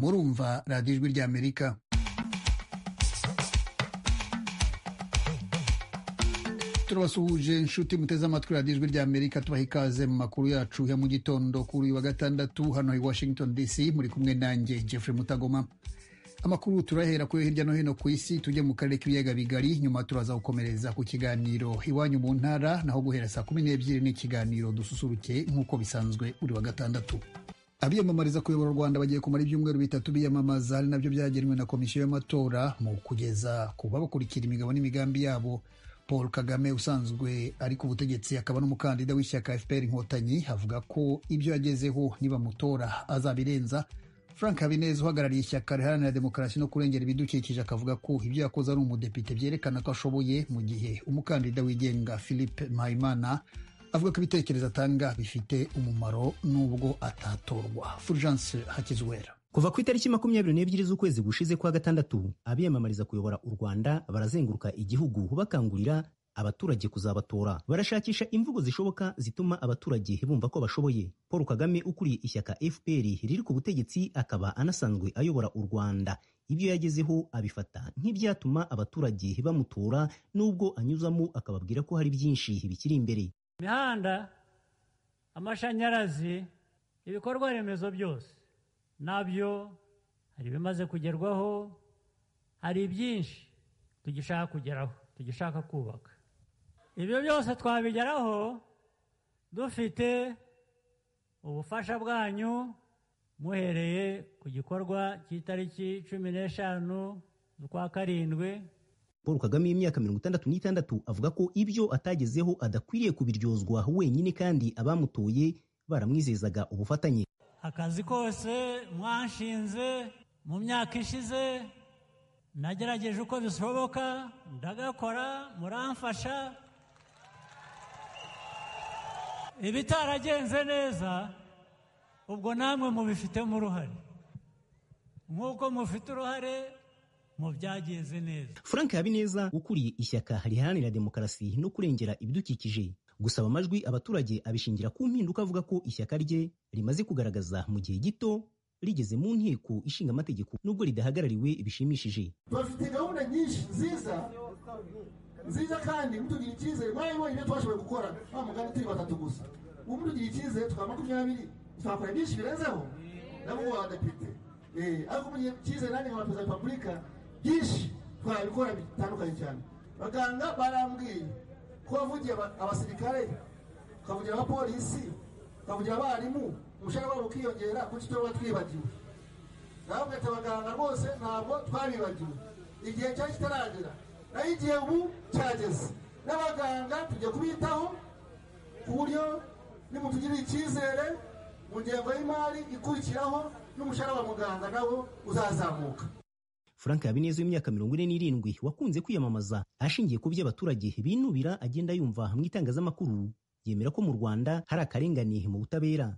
murumva radiyo ijwi ry'Amerika. Turabasuhuje inshuti muteze amatwi radiyo ijwi ry'Amerika, tubaha ikaze mu makuru yacu ya mu gitondo kuri uyu wa gatandatu hano i Washington DC. Muri kumwe nanjye Jeffrey Mutagoma. Amakuru turahera kuri hirya no hino ku isi, tujye mu karere k'ibiyaga bigari, nyuma turaza gukomereza ku kiganiro iwanyu mu ntara, naho guhera saa 12 n'ikiganiro dususuruke nk'uko bisanzwe buri wa gatandatu. Abiyamamariza kuyobora u Rwanda bagiye kumara ibyumweru bitatu biyamamaza, ari nabyo byagenwe na komisiyo y'amatora mu kugeza ku babakurikira imigabo n'imigambi yabo. Paul Kagame usanzwe ari ku butegetsi akaba n'umukandida w'ishyaka FPR Inkotanyi avuga ko ibyo yagezeho niba mutora azabirenza. Frank Habineza uhagarariye ishyaka riharanira demokarasi no kurengera ibidukikije akavuga ko ibyo yakoze ari umudepite byerekana ko ashoboye, mu gihe umukandida wigenga Philippe Mpayimana avuga ko ibitekerezo atanga bifite umumaro nubwo atatorwa. Fulgence Hakizwera. Kuva ku itariki 22 z'ukwezi gushize kwa gatandatu, abiyamamariza kuyobora u Rwanda barazenguruka igihugu bakangurira abaturage kuzabatora. Barashakisha imvugo zishoboka zituma abaturage bumva ko bashoboye. Paul Kagame ukuriye ishyaka FPR riri ku butegetsi akaba anasanzwe ayobora u Rwanda, ibyo yagezeho abifata nk'ibyatuma abaturage bamutora, nubwo anyuzamo akababwira ko hari byinshi bikiri imbere. Imihanda, amashanyarazi, ibikorwa remezo byose nabyo hari bimaze kugerwaho, hari byinshi tugishaka kugeraho, tugishaka kubaka. Ibyo byose twabigeraho dufite ubufasha bwanyu, muhereye ku gikorwa cy'itariki 15 z'ukwa karindwi. Paul Kagame y'imyaka 66 avuga ko ibyo atagezeho adakwiriye kubiryozwa wenyine, kandi abamutoye baramwizezaga ubufatanye. Akazi kose mwanshinze mu myaka ishize nagerageje uko bishoboka ndagakora, muramfasha. Ibitaragenze neza ubwo namwe mubifitemo uruhare, nk'uko mufite uruhare mu byagenze neza. Frank Habineza ukuriye ishyaka riharanira demokarasi no kurengera ibidukikije gusaba amajwi abaturage abishingira ku mpinduka, avuga ko ishyaka rye rimaze kugaragaza mu gihe gito rigeze mu nteko ishinga amategeko nubwo ridahagarariwe bishimishije. Bafite gahunda nyinshi nziza kandi mutugira icyizere, mwabibonye ibyo twashoboye gukora mugani turi batatu gusa. Ubu mutugira icyizere twa 20 twakora byinshi birenzeho nabo badepite, ariko mugiye icyizere nanjye nka perezida wa repubulika byinshi twabikora bitandukanye cyane. Baganga barambwiye ko bavugiye abasirikare, kavugira abapolisi, kavugira abarimu, umushahara wabo ukiyongera, kuki tuba twibagiwe. Ntabwo abaganga rwose ntabwo twabibagiwe, igihe cyari kitaragera, naho igihe ubu cyageze. N'abaganga tujya kubitaho ku buryo nimutugirira icyizere mu ngengo y'imari ikurikiraho n'umushahara wa muganga nawo uzazamuka. Frank Habineza w'imyaka 47 wakunze kwiyamamaza ashingiye ku byo abaturage binubira agenda yumva mu itangazamakuru, yemera ko mu Rwanda hari akarengane mu butabera.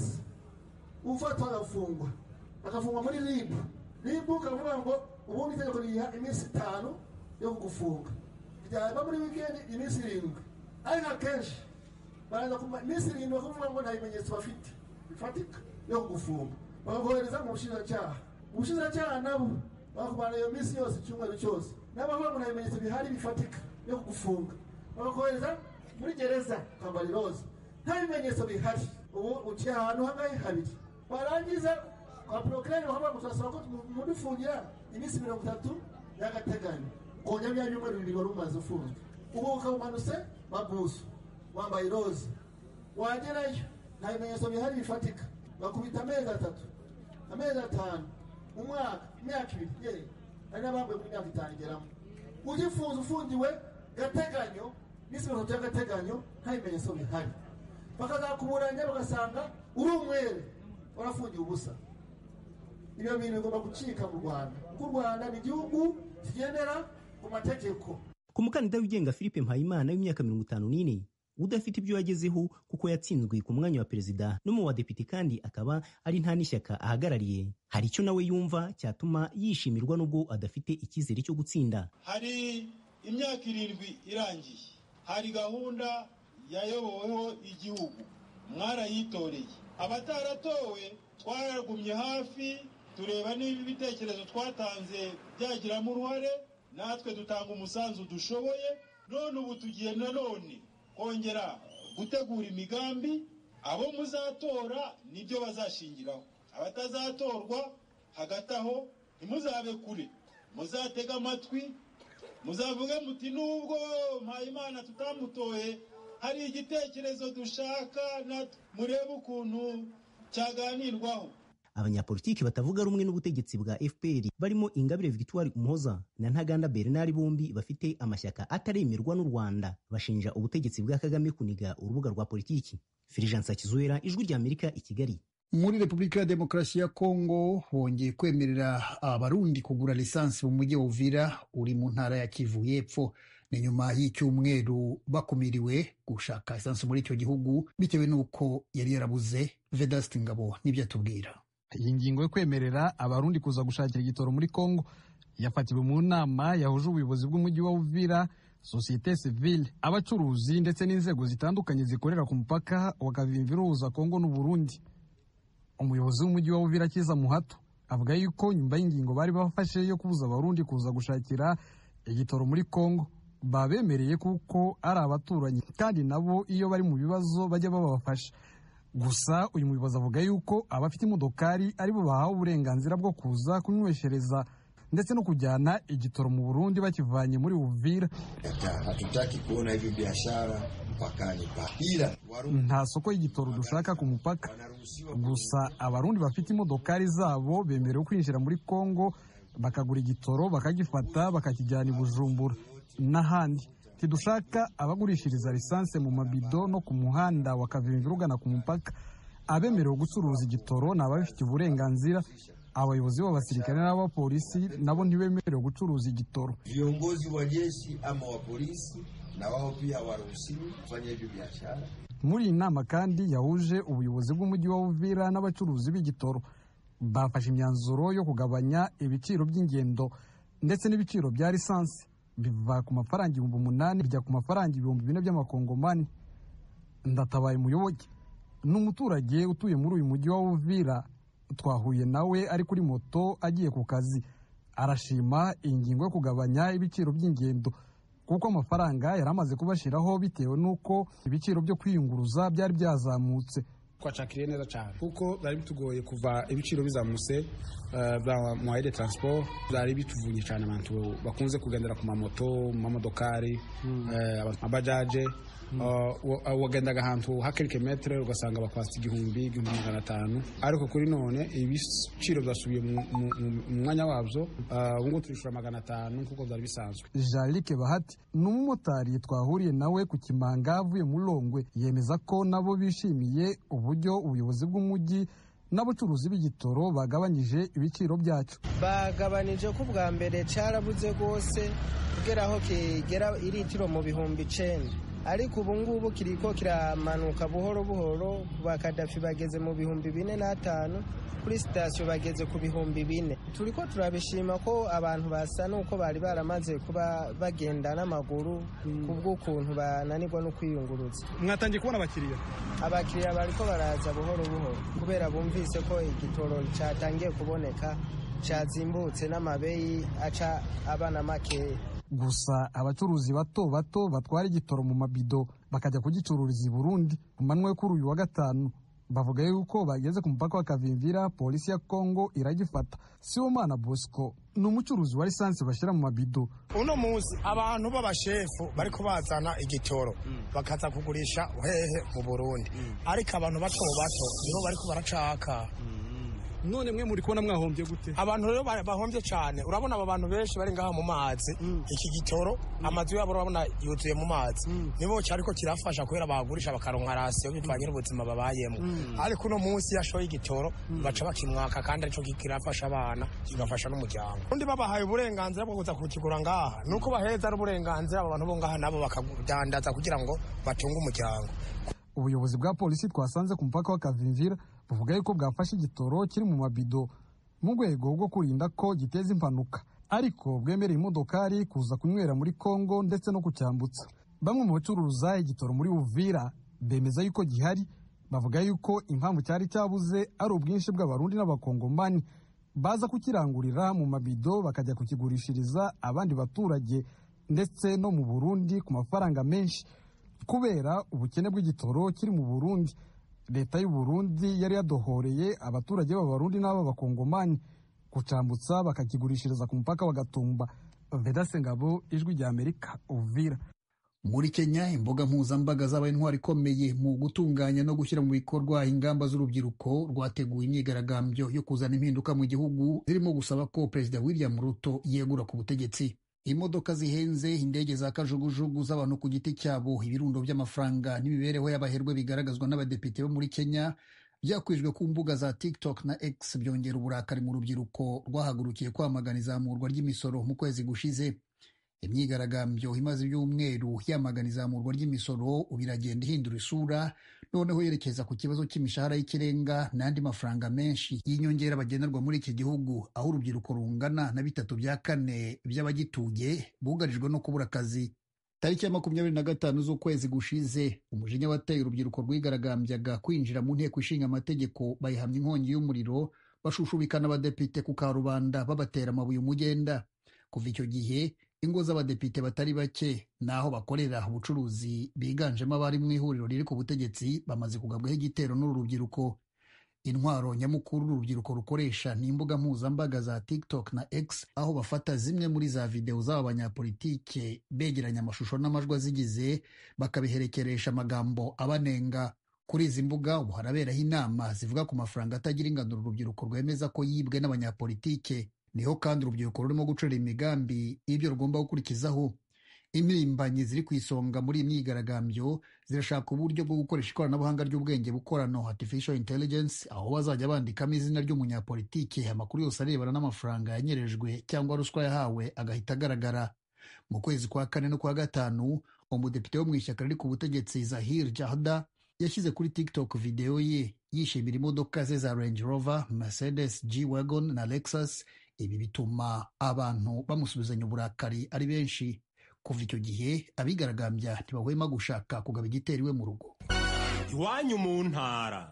Ufatwa agafungwa muri RIB ukavuga ngo ubundi itegeko riha iminsi 5 yo kugufunga, byaba muri weekend iminsi 7, ariko akenshi baraza kuma iminsi 7 bakavuga ngo nta bimenyetso bafite bifatika yo kugufunga, bakagohereza mu bushinjacyaha nabo bakubana iyo minsi yose, icyumweru cyose, n'abavuga ngo nta bimenyetso bihari bifatika yo kugufunga, bakagohereza muri gereza Kambali Rose, nta bimenyetso bihari. Ubu uciye ahantu hangahe habiri, barangiza kwa procureur bavuga ngo turasaba ko mudufungira iminsi 30 y'agateganyo, konya by'ibyumweru 2 wari umaze ufunzwe. Ubu ukabumanutse mabuso wambaye rose, wagerayo nta bimenyetso bihari bifatika, bakubita amezi 3, amezi 5, umwaka, imyaka 2, ari n'abambaye muri myaka 5 igeramo. Ugifunze ufungiwe gateganyo n'isi 30 y'agateganyo, nta bimenyetso bihari, bakazakuburanya bagasanga uri umwere warafungiwe ubusa. Ibyo bintu bigomba gucika mu Rwanda, kuko u Rwanda ni igihugu kigendera ku mategeko. Ku mukandida wigenga Philippe Mpayimana w'imyaka 54 udafite ibyo yagezeho kuko yatsinzwe ku mwanya wa perezida no mu wadepite, kandi akaba ari nta n'ishyaka ahagarariye, hari icyo nawe yumva cyatuma yishimirwa nubwo adafite icyizere cyo gutsinda. Hari imyaka 7 irangiye, hari gahunda yayoboweho igihugu, mwarayitoreye. Abataratowe twaragumye hafi tureba niba ibitekerezo twatanze byagiramo uruhare, natwe dutanga umusanzu dushoboye. None ubu tugiye nanone kongera gutegura imigambi, abo muzatora nibyo bazashingiraho, abatazatorwa hagati aho ntimuzabe kure, muzatega amatwi, muzavuge muti nubwo Mpayimana tutamutoye hari igitekerezo dushaka, murebe ukuntu cyaganirwaho. Abanyapolitiki batavuga rumwe n'ubutegetsi bwa FPR barimo Ingabire Victoire Umuhoza na Ntaganda Bernard bombi bafite amashyaka ataremerwa n'u Rwanda bashinja ubutegetsi bwa Kagame kuniga urubuga rwa politiki. Fulgence Kizuera, Ijwi rya Amerika, i Kigali. Muri Repubulika ya Demokarasi ya Kongo hongeye kwemerera abarundi kugura lisansi mu mujyi wa Uvira uri mu ntara ya Kivu y'Epfo. Ni nyuma y'icyumweru bakumiriwe gushaka lisansi muri icyo gihugu bitewe n'uko yari yarabuze. Vedaste Ngabo nibyo atubwira. Iyi ngingo yo kwemerera abarundi kuza gushakira igitoro muri Kongo yafatiwe mu nama yahuje ubuyobozi bw'umujyi wa Uvira, societe civile, abacuruzi ndetse n'inzego zitandukanye zikorera ku mupaka wa Kavimvira uhuza Kongo n'u Burundi. Umuyobozi w'umujyi wa Uvira Kiza Muhato avuga yuko nyuma y'ingingo bari bafashe yo kubuza abarundi kuza gushakira igitoro muri Kongo babemereye kuko ari abaturanyi kandi nabo iyo bari mu bibazo bajya babafasha. Gusa uyu muyobozi avuga yuko abafite imodokari aribo bahawe uburenganzira bwo kuza kunyweshereza ndetse no kujyana igitoro mu Burundi bakivanye muri Uvira. Hatutaki kuona hivi biashara mpakani ila nta soko y'igitoro dushaka ku mupaka. Gusa abarundi bafite imodokari zabo bemerewe kwinjira muri Kongo bakagura igitoro bakagifata bakakijyana i Bujumbura n'ahandi. Tidushaka abagurishiriza lisanse mu mabido no ku muhanda wa Kavimvira ugana ku mupaka. Abemerewe gucuruza igitoro n'abafite uburenganzira. Abayobozi b'abasirikare n'abapolisi nabo ntibemerewe gucuruza igitoro. Viongozi wa jeshi ama wa polisi na wao pia hawaruhusiwi kufanya hivyo biashara. Muri iyi nama kandi yahuje ubuyobozi bw'umujyi wa Uvira n'abacuruzi b'igitoro bafashe imyanzuro yo kugabanya ibiciro by'ingendo ndetse n'ibiciro bya lisansi biva ku mafaranga 8,000 bijya ku mafaranga 4,000 by'amakongomani. Ndatabaye Muyoboke n'umuturage utuye muri uyu mujyi wa Uvira, twahuye nawe ari kuri moto agiye ku kazi. Arashima ingingo yo kugabanya ibiciro by'ingendo kuko amafaranga yaramaze kubashiraho bitewe nuko ibiciro byo kwiyunguruza byari byazamutse. Twacakiriye neza cyane kuko byari bitugoye kuva ibiciro bizamutse bwa moyen de transport, byari bituvunye cyane abantu bakunze kugendera ku mamoto, mu mamodokari, abajaje wagendaga ahantu ha quelques metres ugasanga bakwasta 1,500, ariko kuri none ibiciro byasubiye mu mwanya wabyo. Ubwo turishura 500 kuko byari bisanzwe. Jalike Bahati n'umumotari twahuriye nawe ku Kimanga avuye mu Longwe yemeza ko nabo bishimiye uburyo ubuyobozi bw'umujyi n'abacuruzi b'igitoro bagabanyije ibiciro byacu. Bagabanije ko bwa mbere cyarabuze rwose kugeraho kigera iritiro mu 9,000, ariko ubu ngubu kiriko kiramanuka buhoro buhoro. Ba Kadafi bageze mu 4,500, kuri sitasiyo bageze ku 4,000. Turiko turabishima ko abantu basa nuko bari baramaze kuba bagenda n'amaguru kubw'ukuntu bananirwa no kwiyunguruza. Mwatangiye kubona abakiriya bariko baraza buhoro buhoro kubera bumvise ko igitoro cyatangiye kuboneka, cyazimbutse n'amabeyi aca abana make. Gusa abacuruzi bato bato batwara igitoro mu mabido bakajya kugicururiza i Burundi ku manywa yo kuri uyu wa gatanu bavuga yuko bageze ku mupaka wa Kavimvira polisi ya Kongo iragifata. Sibomana Bosco ni umucuruzi wa lisansi bashyira mu mabido. Uno munsi abantu b'abashefu bariko bazana igitoro bakaza kugurisha hehe mu Burundi, ariko abantu bato bato niho bariko baracaka. None mwe muri kubona mwahombye gute? Abantu rero bahombye cyane. Urabona aba bantu benshi bari ngaha mu mazi, iki gitoro amazu yabo urabona yuzuye mu mazi, nibo cyariko kirafasha kubera bagurisha bakaronka rasiyo bitwanye n'ubuzima babayemo. Ariko uno munsi yashoye igitoro baca bakimwaka kandi arico kirafasha abana kigafasha n'umuryango. Undi babahaye uburenganzira bwo kuza kukigura ngaha nuko baheza ari uburenganzira abo bantu bo ngaha nabo bakadandaza kugira ngo batunge umuryango. Ubuyobozi bwa polisi twasanze ku mupaka wa Kavimvira buvuga yuko bwafashe igitoro kiri mu mabido mu rwego rwo kurinda ko giteza impanuka, ariko bwemereye imodokari kuza kunywera muri Kongo ndetse no kucyambutsa. Bamwe mu bacuruza igitoro muri Uvira bemeza yuko gihari, bavuga yuko impamvu cyari cyabuze ari ubwinshi bw'abarundi n'abakongomani baza kukirangurira mu mabido bakajya kukigurishiriza abandi baturage ndetse no mu Burundi ku mafaranga menshi. Kubera ubukene bw'igitoro kiri mu Burundi, leta y'u Burundi yari yadohoreye abaturage b'Abarundi n'ab'Abakongomani kucambutsa bakakigurishiriza ku mupaka wa Gatumba. Vedase Ngabo, Ijwi rya Amerika, Uvira. Muri Kenya, imbuga mpuzambaga zabaye intwari ikomeye mu gutunganya no gushyira mu bikorwa ingamba z'urubyiruko rwateguye imyigaragambyo yo kuzana impinduka mu gihugu zirimo gusaba ko Perezida William Ruto yegura ku butegetsi. Imodoka zihenze, indege za kajugujugu z'abantu ku giti cyabo, ibirundo by'amafaranga n'imibereho y'abaherwe bigaragazwa n'abadepite bo muri Kenya byakwijwe ku mbuga za TikTok na X byongera uburakari mu rubyiruko rwahagurukiye kwamagana izamurwa ry'imisoro mu kwezi gushize. Imyigaragambyo imaze ibyumweru yamagana izamurwa ry'imisoro biragenda ihindura isura, noneho yerekeza ku kibazo cy'imishahara y'ikirenga n'andi mafaranga menshi y'inyongera bagenerwa muri iki gihugu, aho urubyiruko rungana na 3/4 by'abagituye bugarijwe no kubura akazi. Tariki ya 25 z'ukwezi gushize, umujinya wateye urubyiruko rwigaragambyaga kwinjira mu nteko ishinga amategeko bayihamya inkongi y'umuriro, bashushubikana abadepite ku karubanda babatera amabuye umugenda. Kuva icyo gihe, ingo z'abadepite batari bake naho bakorera ubucuruzi biganjemo abari mu ihuriro riri ku butegetsi bamaze kugabwaho igitero n'uru rubyiruko. Intwaro nyamukuru urubyiruko rukoresha ni imbuga mpuzambaga za TikTok na X, aho bafata zimwe muri za video z'aba banyapolitike begeranya amashusho n'amajwi azigize bakabiherekeresha amagambo abanenga. Kuri izi mbuga ubu haraberaho inama zivuga ku mafaranga atagira ingano urubyiruko rwemeza ko yibwe n'abanyapolitike. Niho kandi urubyiruko rurimo gucura imigambi y'ibyo rugomba gukurikizaho. Impirimbanyi ziri ku isonga muri iyi myigaragambyo zirashaka uburyo bwo gukoresha ikoranabuhanga ry'ubwenge bukorano artificial intelligence, aho bazajya bandikamo izina ry'umunyapolitike, amakuru yose arebana n'amafaranga yanyerejwe cyangwa ruswa yahawe agahita agaragara. Mu kwezi kwa 4 no kwa 5, umudepite wo mu ishyaka riri ku butegetsi Zahir Jahda yashyize kuri TikTok video ye yishimira imodoka ze za Range Rover, Mercedes G-Wagon na Lexus. Ibi bituma abantu bamusubizanya uburakari ari benshi. Kuva icyo gihe abigaragambya ntibahwema gushaka kugaba igitero iwe mu rugo. Iwanyu mu ntara.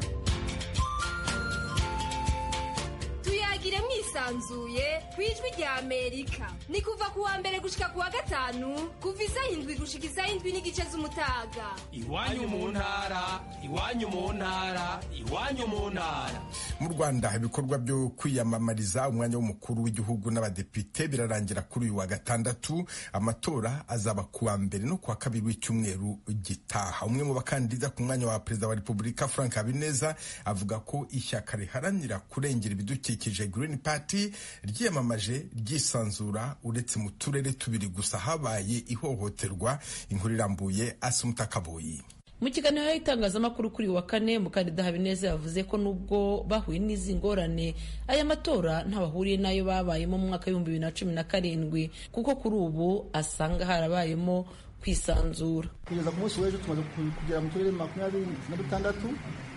Tuyagire mwisanzuye kwijwi rya Amerika. Ni kuva kuwa mbere gushika kuwa 5 kuva 7 gushika 7:30 z'umutaga. Iwanyu mu ntara, iwanyu mu ntara, iwanyu mu ntara. Mu Rwanda ibikorwa byo kwiyamamariza umwanya w'umukuru w'igihugu n'abadepite birarangira kuri uyu wa 6. Amatora azaba kuwa mbere no kuwa 2 w'icyumweru gitaha. Umwe mu bakandida ku mwanya wa Perezida wa Repubulika Frank Habineza avuga ko ishyaka riharanira kurengera ibidukikije Green Party ryiyamamaje ryisanzura uretse mu turere 2 gusa habaye ihohoterwa. Inkuru irambuye Asumta Kaboyi. Mu kiganiro y'itangazamakuru kuri wa 4, Mukandida Habineza yavuze ko nubwo bahuye n'izi ngorane aya matora ntabahuriye nayo babayemo mu mwaka wa 2017, kuko kuri ubu asanga harabayemo kwisanzura. Kugeza ku munsi w'ejo tumaze kugera mu turere 26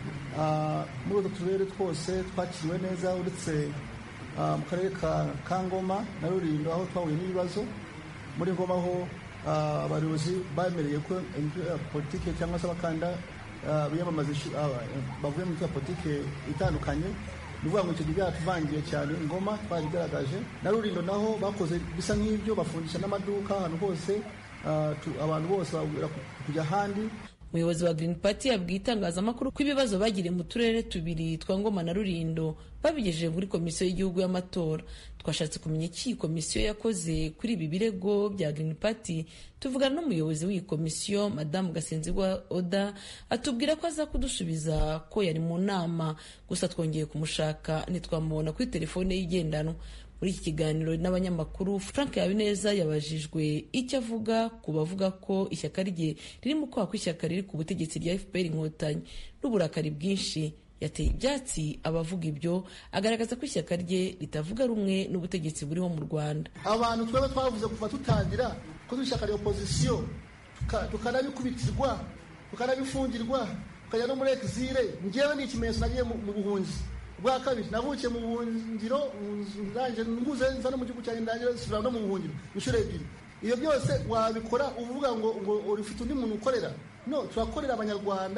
muri utwo turere twose twakiriwe neza, uretse mu karere ka Ngoma na Rulindo aho twahuye n'ibibazo. Muri Ngoma ho abayobozi bemereye ko politike cyangwa se abakanda biyamamaza bavuye mu politike itandukanye. Nuvuga ngo icyo gihe byatuvangiye cyane. Ngoma twarigaragaje, na Rulindo naho bakoze bisa nk'ibyo, bafundisha n'amaduka ahantu hose, abantu bose babwira kujya ahandi. Umuyobozi wa Green Party yabwiye itangazamakuru ko ibibazo bagiriye mu turere 2 twa Ngoma na Rulindo babigejeje muri komisiyo y'igihugu y'amatora. Twashatse kumenya iki komisiyo yakoze kuri ibi birego bya Green Party. Tuvugana n'umuyobozi w'iyi komisiyo Madame Gasenzigwa Oda, atubwira ko aza kudusubiza ko yari mu nama, gusa twongeye kumushaka ntitwamubona kuri telefone y'igendanwa. Muri iki kiganiro n'abanyamakuru, Frank Habineza yabajijwe icyo avuga ku bavuga ko ishyaka rye riri mu kwaha kw'ishyaka riri ku butegetsi rya FPR Inkotanyi n'uburakari bwinshi. Yateye ibyatsi abavuga ibyo, agaragaza ko ishyaka rye ritavuga rumwe n'ubutegetsi buriho mu Rwanda. Abantu twebwe twavuze kuva tutangira ko ishyaka rya opposition tukanabikubitirwa, tukanabifungirwa, tukajya no muri exile. Njyewe ni ikimenyetso nagiye mu buhunzi bwa kabiri. Navukiye mu buhungiro, ndaje nguze nza no mu gihugu cyanjye, ndaje sura no mu buhungiro inshuro 2. Iyo byose wabikora uvuga ngo urifite undi muntu ukorera? No, turakorera abanyarwanda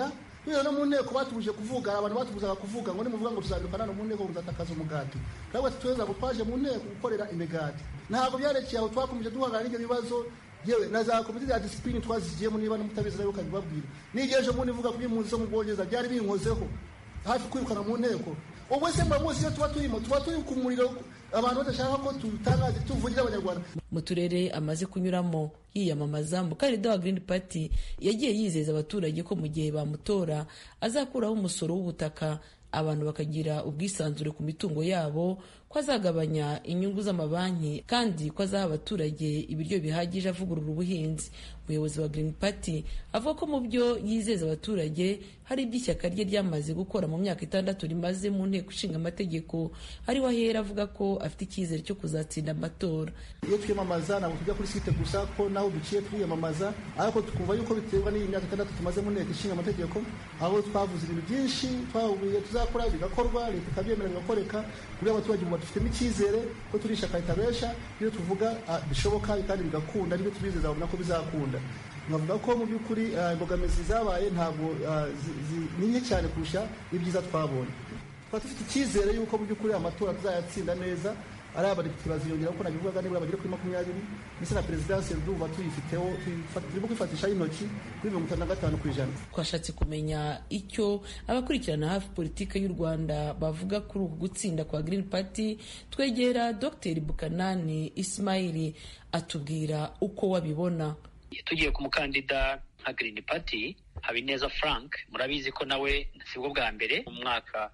Iyo no mu nteko batubuje kuvuga, abantu batubuzaga kuvuga ngo nimuvuga ngo tuzabirukana no mu nteko muzatakaza umugati. Twabwe tweza ngo twaje mu nteko gukorera imigati. Ntabwo byarekeye aho twakomeje duhagarara n'ibyo bibazo. Yewe na za komite ya discipline twazigiyemo niba n'umutabizi nayo ukabibabwira. Nigeje mu nivuga kuri impunzi zo mu Bwongereza byari binkozeho. Hafi kwirukana mu nteko. Ubwo se mwamuzi iyo tuba turi ku muriro abantu badashaka ko tutangaze tuvugira abanyarwanda. Mu turere amaze kunyuramo yiyamamaza umukandida wa Green Party yagiye yizeza abaturage ko mu gihe bamutora azakuraho umusoro w'ubutaka, abantu bakagira ubwisanzure ku mitungo yabo, ko azagabanya inyungu z'amabanki kandi ko azaha abaturage ibiryo bihagije avugurura ubuhinzi. Umuyobozi wa Green Party avuga ko mu byo yizeza abaturage hari iby'ishyaka rye ryamaze gukora mu myaka 6 rimaze mu nteko ishinga amategeko, ari wahera avuga ko afite icyizere cyo kuzatsinda amatora. Iyo twiyamamaza ntabwo tujya kuri site gusa ko naho duciye twiyamamaza, ariko tukumva yuko biterwa n'iyi myaka 6 tumaze mu nteko ishinga amategeko, aho twavuze ibintu byinshi twahuye tuzakora bigakorwa, leta ikabyemera bigakoreka, kuri abaturage ubu dufitemo icyizere ko turi ishyaka ritabesha, iyo tuvuga bishoboka kandi bigakunda, nibyo tubizeza babona ko bizakunda. Nkavuga ko mu by'ukuri imbogamizi zabaye ntabwo ni nke cyane kurusha ibyiza twabonye. Twaba dufite icyizere yuko mu by'ukuri amatora tuzayatsinda neza, ari abadepite baziyongera kuko nabivugaga nibura bagera kuri 20 ndetse na perezidansi y'ubu tuyifiteho, turimo kwifatisha intoki kuri 55%. Twashatse kumenya icyo abakurikirana hafi politiki y'u Rwanda bavuga kuri uku gutsinda kwa Green Party. Twegera Dr. Bukanani Ismail atubwira uko wabibona. Tugiye ku mukandida nka Green Party, Habineza Frank, murabizi ko nawe sibwo bwa mbere mu mwaka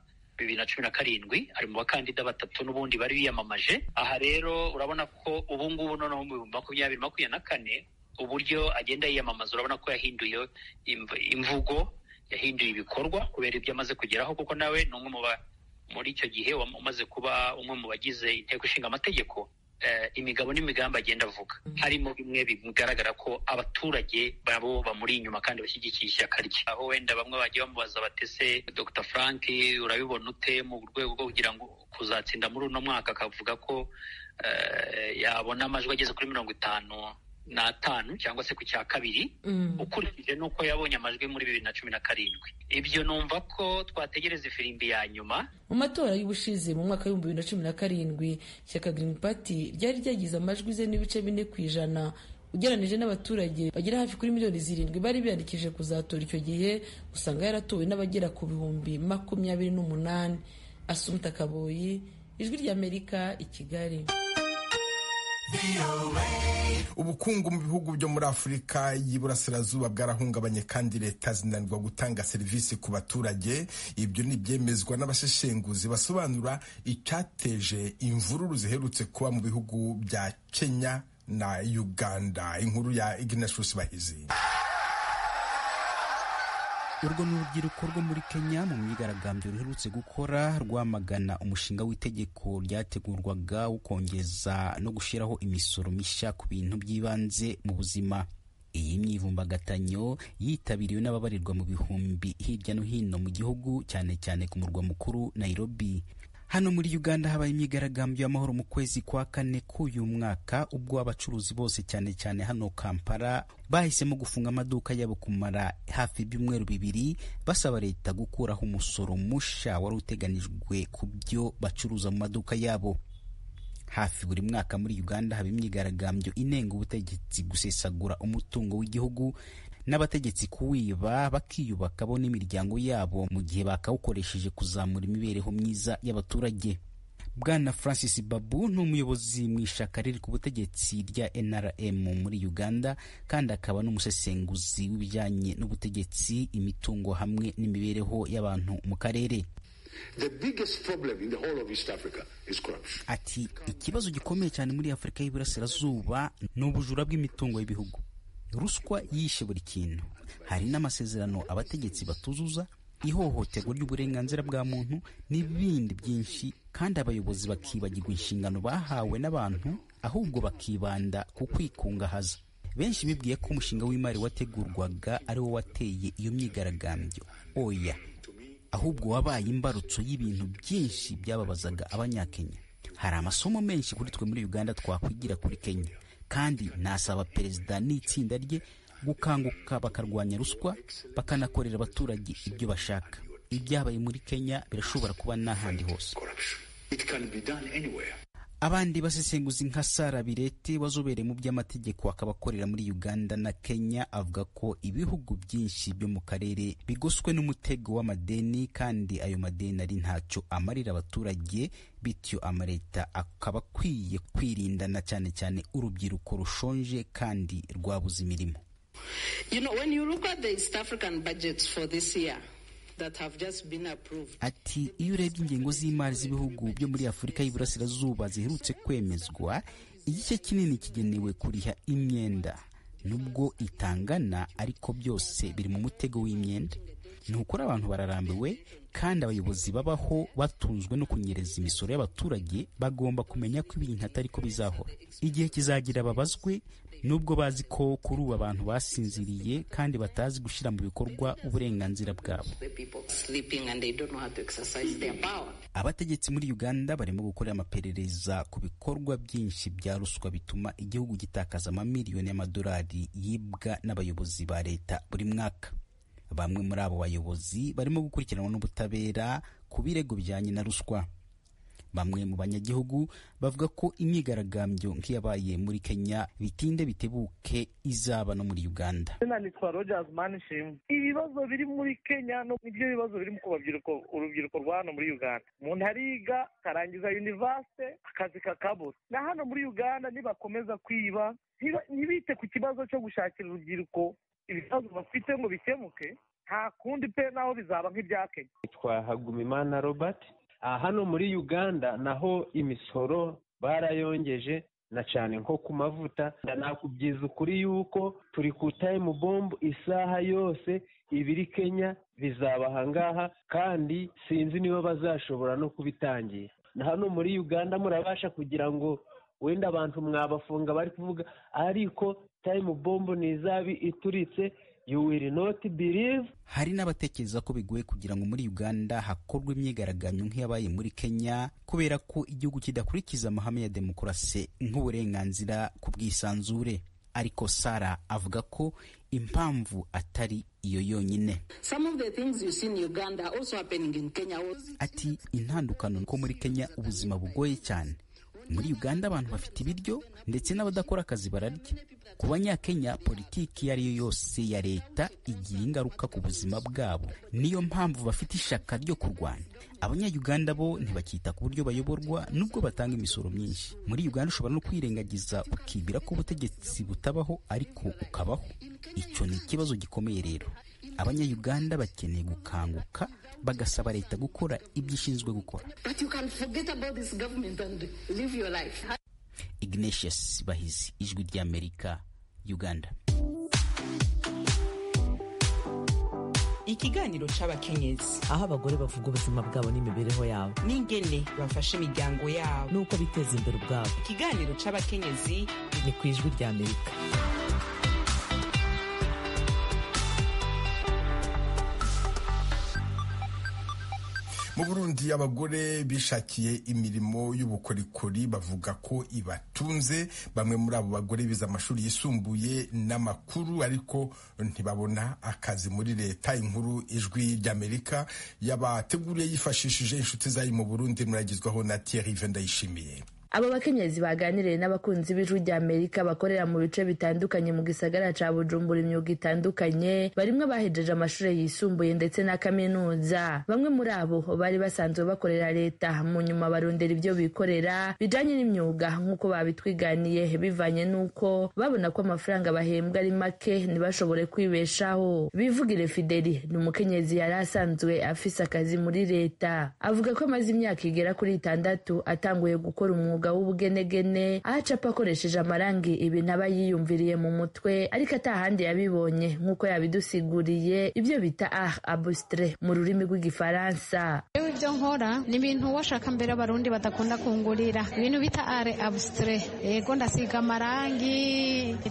2017 ari mu bakandida batatu n'ubundi bari biyamamaje. Aha rero urabona ko ubu ngubu noneho mu 2024 uburyo agenda yiyamamaza urabona ko yahinduye imvugo, yahinduye ibikorwa kubera ibyo amaze kugeraho, kuko nawe ni umwe muri icyo gihe umaze kuba umwe mu bagize inteko ishinga amategeko. Imigabo n'imigambi agenda avuga harimo bimwe bigaragara ko abaturage babo bamuri inyuma kandi bashyigikiye ishyaka rye. Aho wenda bamwe bagiye bamubaza batese Dr. Frank urabibona ute mu rwego rwo kugira ngo kuzatsinda muri uno mwaka, akavuga ko yabona amajwi ageze kuri 55 cyangwa se ku cya kabiri ukurikije nuko yabonye amajwi muri 2017. Ibyo numva ko twategereza ifirimbi ya nyuma. Mu matora y'ubushize mu mwaka wa 2017 ishyaka Green Party ryari ryagize amajwi 4.4% ugereranije n'abaturage bagera hafi kuri 7,000,000 bari biyandikije kuzatora icyo gihe, usanga yaratowe n'abagera ku 28,000. Asumta Kaboyi, Ijwi ry'Amerika, i Kigali. Ubukungu mu bihugu byo muri Afurika y'Iburasirazuba bwarahungabanye kandi leta zinanirwa gutanga serivisi ku baturage. Ibyo ni byemezwa n'abaseshenguzi basobanura icyateje imvururu ziherutse kuba mu bihugu bya Kenya na Uganda. Inkuru ya Ignatius Bahizi. Urwo ni urubyiruko rwo muri Kenya mu myigaragambyo ruherutse gukora rwamagana umushinga w'itegeko ryategurwaga wo kongeza no gushyiraho imisoro mishya ku bintu by'ibanze mu buzima. Iyi myivumbagatanyo yitabiriwe n'ababarirwa mu bihumbi hirya no hino mu gihugu, cyane cyane ku murwa mukuru Nairobi. Hano muri Uganda habaye imyigaragambyo y'amahoro mu kwezi kwa 4 k'uyu mwaka, ubwo abacuruzi bose cyane cyane hano Kampala bahisemo gufunga amaduka yabo kumara hafi ibyumweru 2 basaba leta gukuraho umusoro musha wari uteganijwe ku byo bacuruza mu maduka yabo. Hafi buri mwaka muri Uganda haba imyigaragambyo inenga ubutegetsi gusesagura umutungo w'igihugu n'abategetsi kuwiba bakiyubaka bo n'imiryango yabo mu gihe bakawukoresheje kuzamura imibereho myiza y'abaturage. Bwana Francis Babu ni umuyobozi mu ishaka riri ku butegetsi rya NRM muri Uganda kandi akaba n'umusesenguzi w'ibijyanye n'ubutegetsi, imitungo hamwe n'imibereho y'abantu mu karere. The biggest problem in the whole of East Africa is corruption. Ati ikibazo gikomeye cyane muri Afurika y'Iburasirazuba ni ubujura bw'imitungo y'ibihugu. Ruswa yishe buri kintu. Hari n'amasezerano abategetsi batuzuza, ihohoterwa ry'uburenganzira bwa muntu n'ibindi byinshi, kandi abayobozi bakibagirwa inshingano bahawe n'abantu ahubwo bakibanda ku kwikungahaza. Benshi bibwiye ko umushinga w'imari wategurwaga ari wo wateye iyo myigaragambyo. Oya, ahubwo wabaye imbarutso y'ibintu byinshi byababazaga abanyakenya. Hari amasomo menshi kuri twe muri Uganda twakwigira kuri Kenya, kandi nasaba perezida n'itsinda rye gukanguka bakarwanya ruswa, bakanakorera abaturage ibyo bashaka. Ibyabaye muri Kenya birashobora kuba n'ahandi hose. Abandi basesenguzi nka Sara Birete wazobereye mu by'amategeko akabakorera muri Uganda na Kenya avuga ko ibihugu byinshi byo mu karere bigoswe n'umutego w'amadeni, kandi ayo madeni ari ntacyo amarira abaturage, bityo amareta akaba akwiye kwirindana cyane cyane urubyiruko rushonje kandi rwabuze imirimo. When you look at the East African budgets for this year, ati iyo urebye ingengo z'imari z'ibihugu byo muri Afurika y'Iburasirazuba ziherutse kwemezwa, igice kinini kigenewe kuriha imyenda. Nubwo itangana ariko byose biri mu mutego w'imyenda. Nukuri abantu bararambiwe, kandi abayobozi babaho batunzwe no kunyereza imisoro y'abaturage bagomba kumenya ko ibintu atari ko bizahora. Igihe kizagira babazwe, nubwo bazi ko kuri ubu abantu basinziriye kandi batazi gushyira mu bikorwa uburenganzira bwabo. Abategetsi muri Uganda barimo gukorera amaperereza ku bikorwa byinshi bya ruswa bituma igihugu gitakaza amamiliyoni y'amadolari yibwa n'abayobozi ba leta buri mwaka. Bamwe muri abo bayobozi barimo gukurikiranwa n'ubutabera ku birego bijyanye na ruswa. Bamwe mu banyagihugu bavuga ko imyigaragambyo nk'iyabaye muri Kenya bitinde bitebuke izaba no muri Uganda. Nitwa Rogers Manishim. Ibibazo biri muri Kenya no nibyo bibazo biri mu urubyiruko rwa hano muri Uganda. Umuntu ariga karangiza university akazi kakabura. Na hano muri Uganda nibakomeza kwiba ntibite ku kibazo cyo gushakira urubyiruko ibibazo bafite ngo bikemuke, nta kundi pe naho bizaba nk'ibya Kenya. Nitwa Hagumimana Robert. Hano muri Uganda naho imisoro barayongeje na cyane nko ku mavuta. Nakubyiza ukuri yuko turi ku time bomb, isaha yose ibiri Kenya bizaba hangaha, kandi sinzi niba bazashobora no kubitangira. Na hano muri Uganda murabasha kugira ngo wenda abantu mwabafunga bari kuvuga, ariko time bomb nizabi ituritse. You will not believe. Hari n'abatekereza ko bigoye kugira ngo muri Uganda hakorwe imyigaragambyo nk'iyabaye muri Kenya, kubera ko igihugu kidakurikiza amahame ya demokarasi nk'uburenganzira ku bwisanzure. Ariko Sara avuga ko impamvu atari iyo yonyine. Ati intandukano ko muri Kenya ubuzima bugoye cyane. Muri Uganda abantu bafite ibiryo ndetse n'abadakora akazi bararya. Ku banyakenya politiki iyo yose ya leta igira ingaruka ku buzima bwabo, niyo mpamvu bafite ishaka ryo kurwana. Abanya-Uganda bo ntibakita ku buryo bayoborwa nubwo batanga imisoro myinshi. Muri Uganda ushobora no kwirengagiza ukibwira ko ubutegetsi butabaho ariko ukabaho. Icyo ni ikibazo gikomeye rero. Abanya-Uganda bakeneye gukanguka bagasaba leta gukora ibyo ishinzwe gukora. Ignatius Bahizi, Ijwi ry'Amerika, Uganda. Ikiganiro c'abakenyezi, aho abagore bavuga ubuzima bwabo n'imibereho yabo n'ingene bafasha imiryango yabo n'uko biteza imbere ubwabo. Ikiganiro c'abakenyezi ni ku Ijwi ry'Amerika. Mu Burundi abagore bishakiye imirimo y'ubukorikori bavuga ko ibatunze. Bamwe muri abo bagore bize amashuri yisumbuye n'amakuru ariko ntibabona akazi muri leta. Inkuru Ijwi ry'Amerika yabateguriye yifashishije inshuti zayo mu Burundi, muragizwaho na Thierry Vendayishimiye. Abo bakenyezi baganiriye n'abakunzi b'Ijwi ry'Amerika bakorera mu bice bitandukanye mu gisagara ca Bujumbura imyuga itandukanye, barimwe bahejeje amashuri yisumbuye ndetse na kaminuza. Bamwe muri abo bari basanzwe bakorera leta, mu nyuma barondera ibyo bikorera bijanye n'imyuga nk'uko babitwiganiye, bivanye n'uko babona ko amafaranga bahembwa ari make ntibashobore kwibeshaho. Bivugire Fideli ni umukenyezi yari asanzwe afise akazi muri leta, avuga ko amaze imyaka igera kuri 6 atanguye gukora umwuga w'ubugenegene, acapa akoresheje amarangi ibintu aba yiyumviriye mu mutwe ariko atahandi yabibonye nk'uko yabidusiguriye, ibyo bita art abstrait mu rurimi rw'igifaransa. Ibyo nkora ni ibintu washaka mbere abarundi badakunda kungurira, ibintu bita art abstrait. Yego ndasiga amarangi,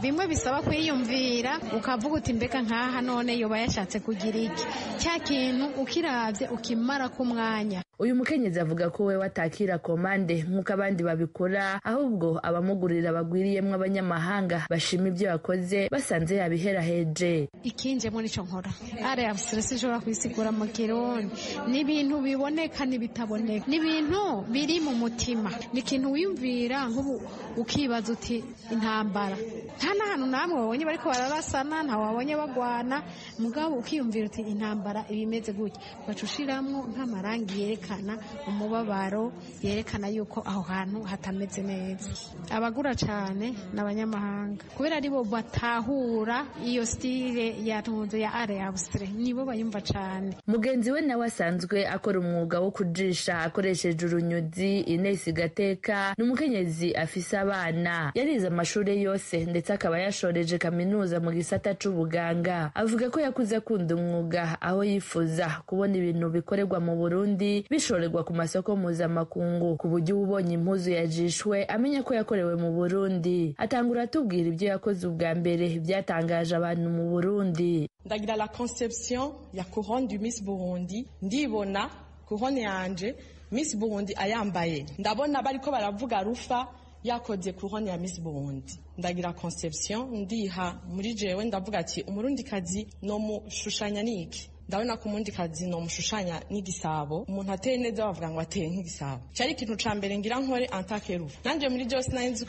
bimwe bisaba kwiyumvira ukavuga uti mbega nkaha none yoba yashatse kugira iki, cya kintu ukiravye ukimara ku mwanya. Uyu mukenyezi avuga ko we watakira komande nk'uko abandi babikora, ahubwo abamugurira bagwiriyemwo abanyamahanga bashima ibyo yakoze basanze yabiheraheje. Ikinjemo nico nkora are abstress ishobora kwisigura mu Kirundi, ni ibintu biboneka n'ibitaboneka, ni ibintu biri mu mutima, ni ikintu wiyumvira nk'ubu ukibaza uti intambara nta n'ahantu namwe wabonye bariko bararasana, nta wabonye bagwana, mugabo ukiyumvira uti intambara ibimeze gutya, bacushiramwo nk'amarangi yerekana umubabaro, yerekana yuko aho hantu hatameze neza. Abagura cane n'abanyamahanga kubera aribo batahura iyo style ya ntuzo ya are abstre, nibo bayumva cane. Mugenzi we nawe asanzwe akora umwuga wo kujisha akoresheje urunyuzi. Ines Gateka ni umukenyezi afise abana, yarize amashuri yose ndetse akaba yashoreje kaminuza mu gisata c'ubuganga. Avuga ko yakuze akunda umwuga, aho yifuza kubona ibintu bikorerwa mu Burundi bishorerwa ku masoko mpuzamakungu, ku buryo ubonye impuzu yajishwe amenya ko yakorewe mu Burundi. Atangura atubwira ibyo yakoze ubwa mbere byatangaje abantu mu Burundi. Ndagira la conception ya couronne du Miss Burundi, ndibona couronne yanje Miss Burundi ayambaye, ndabona bariko baravuga Rufa yakoze couronne ya Miss Burundi. Ndagira conception ndiha muri jewe, ndavuga ati umurundikazi no mushushanya niki, ndabona ko umurundikazi no mushushanya n'igisabo, umuntu ateye neza bavuga ngo ateye nk'igisabo. Cyari ikintu ca mbere ngira nkore antake Rufa. Nanje muri byose narinzi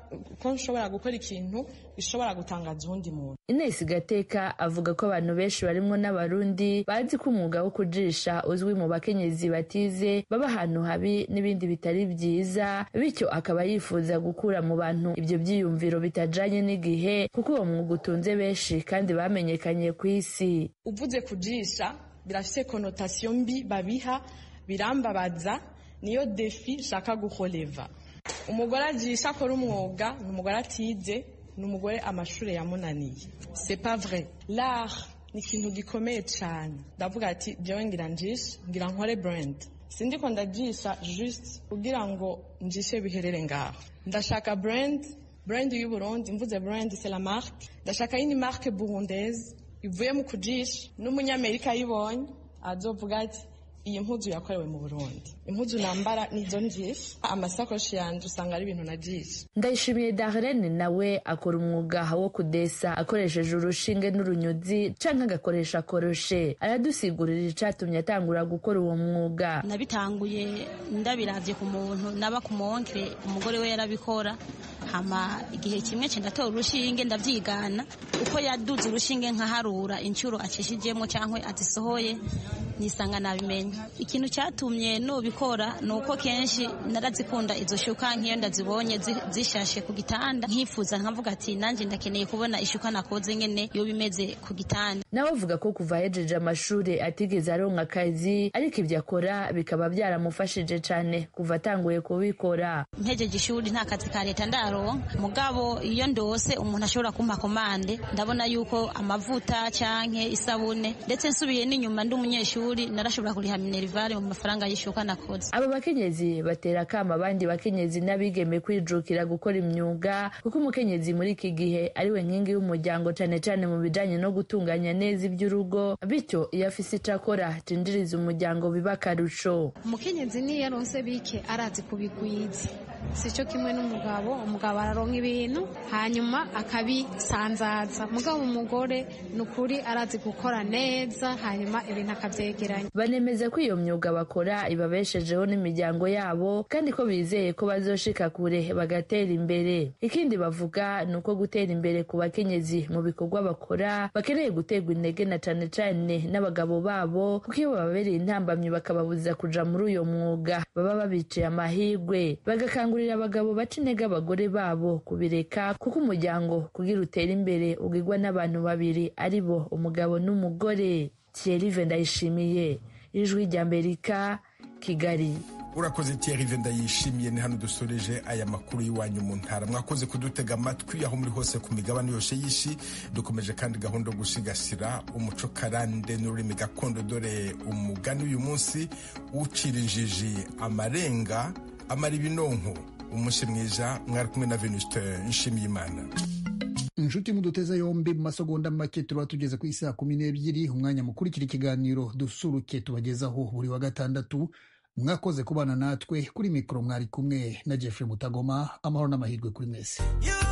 ko nshobora gukora ikintu bishobora gutangaza undi muntu. Ines Gateka avuga ko abantu benshi barimo n'abarundi bazi ko umwuga wo kujisha uzwi mu bakenyezi batize, baba ahantu habi n'ibindi bitari byiza, bityo akaba yifuza gukura mu bantu ibyo byiyumviro bitajanye n'igihe, kuko uwo mwuga utunze benshi kandi bamenyekanye ku isi. Uvuze kujisha birafise connotation mbi babiha, birambabaza, niyo defi shaka guholeva. Umugore ajisha akora umwuga ni umugore atize, ni umugore amashuri yamunaniye. C'est pas vrai. L'art ni ikintu gikomeye cyane. Ndavuga ati jewe ngira njisha, ngira nkore brand. Sindiko ndajisha just kugira ngo njishe biherere ngaho. Ndashaka brand y'u Burundi. Mvuze brand c'est la marque. Ndashaka ini marque burundaise ivuye mu kujisha, n'umunyamerika yibonye azovuga ati iyi mpuzu yakorewe mu Burundi. Impuzu nambara nizo njisha, amasakoshi yanje usanga ari ibintu najisha. Ndayishimiye Darlene nawe akora umwuga wo kudesa akoresheje urushinge n'urunyuzi canke agakoresha koroshe. Aradusigurira icatumye atangura gukora uwo mwuga. Nabitanguye ndabiravye ku muntu naba ku monkre, umugore we yarabikora, hama igihe kimwe cendatora urushinge ndavyigana uko yaduze urushinge nkaharura incuro acishijemo cankwe atisohoye, nisanga nabimenya. Ikintu cyatumye nobikora nuko kenshi narazikunda izo shuka, nk'iyo ndazibonye zishashe ku gitanda nkifuza nkavuga ati nanje ndakeneye kubona ishuka nakoze nyene yo bimeze ku gitanda. Nawe avuga ko kuva yejeje amashuri atigeze aronka akazi, ariko ibyo akora bikaba byaramufashije cane kuva atanguye kubikora. Mpejeje ishuri nta kazi ka leta ndaronka, mugabo iyo ndose umuntu ashobora kumpa komande, ndabona yuko amavuta canke isabune, ndetse nsubiye n'inyuma ndi umunyeshuri narashobora kuriha minerivare mu mafaranga y'ishuka nakoze. Aba bakenyezi batera kama abandi bakenyezi n'abigeme kwijukira gukora imyuga, kuko umukenyezi muri iki gihe ariwe nkingi y'umuryango cane cane mu bijanye no gutunganya neza iby'urugo, bityo iyo afise ico akora tinjiriza umuryango biba akarusho. Umukenyezi niyo yaronse bike arazi kubigwiza, sico kimwe n'umugabo. Umugabo araronka ibintu hanyuma akabisanzaza, mugabo umugore nukuri arazi gukora neza hanyuma ibintu akavyegeranya. Banemeza ko iyo myuga bakora ibabeshejeho n'imiryango yabo, kandi ko bizeye ko bazoshika kure bagatera imbere. Ikindi bavuga nuko gutera imbere ku bakenyezi mu bikorwa bakora bakeneye guterwa intege na cane cane n'abagabo babo, kuko iyo bababereye intambamyi bakababuza kuja muri uyo mwuga baba babiciye amahirwe. Bagakangurira abagabo baca intege abagore babo kubireka, kuko umuryango kugira utere imbere ugirwa n'abantu babiri, ari bo umugabo n'umugore. Thierry Ndayishimiye, Ijwi ry'Amerika, Kigali. Urakoze Thierry Ndayishimiye. Ni hano dusoreje aya makuru y'iwanyu mu ntara. Mwakoze kudutega amatwi aho muri hose ku migabane yose y'isi. Dukomeje kandi gahunda yo gusigasira umuco karande n'ururimi gakondo, dore umugani uyu munsi ucira injiji amarenga amara ibinonko. Umunsi mwiza, mwari kumwe na Venuste Nshimiyimana. inshuti muduteza yombi mu masegonda make tuba tugeze ku isaha 12 umwanya mukurikira ikiganiro dusuruke tubagezaho buri wa gatandatu. Mwakoze kubana natwe, kuri mikoro mwari kumwe na Jeffrey Mutagoma. Amahoro n'amahirwe kuri mwese.